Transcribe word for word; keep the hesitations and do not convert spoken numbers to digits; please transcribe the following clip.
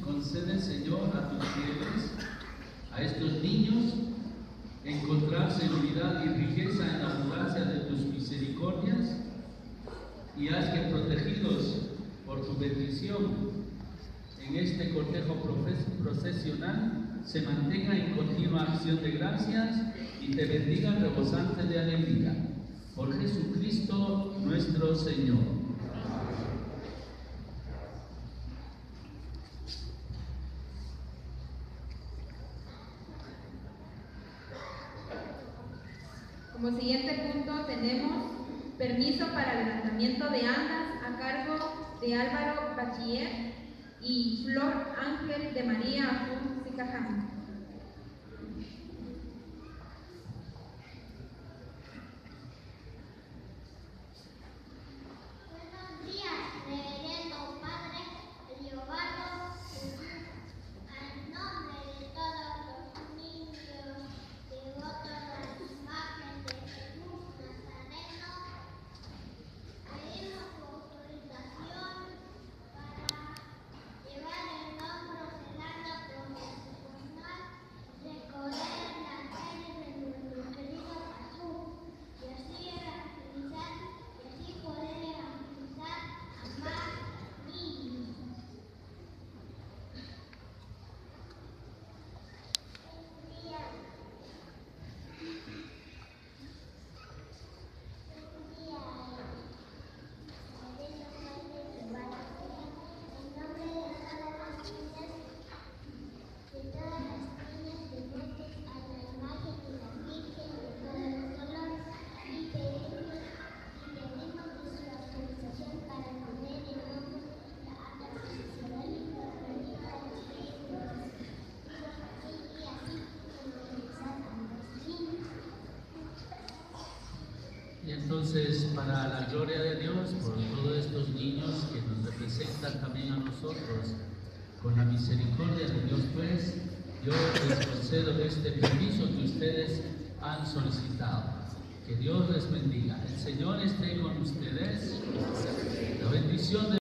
concede, Señor, a tus fieles, a estos niños, encontrar seguridad y riqueza en la abundancia de tus misericordias, y haz que, protegidos por tu bendición en este cortejo procesional, se mantenga en continua acción de gracias y te bendiga rebosante de alegría. Por Jesucristo nuestro Señor. Como siguiente punto tenemos permiso para levantamiento de andas a cargo de Álvaro Bachiller y Flor Ángel de María Afun Sicaján. Y entonces, para la gloria de Dios, por todos estos niños que nos representan también a nosotros, con la misericordia de Dios, pues, yo les concedo este permiso que ustedes han solicitado. Que Dios les bendiga. El Señor esté con ustedes. La bendición de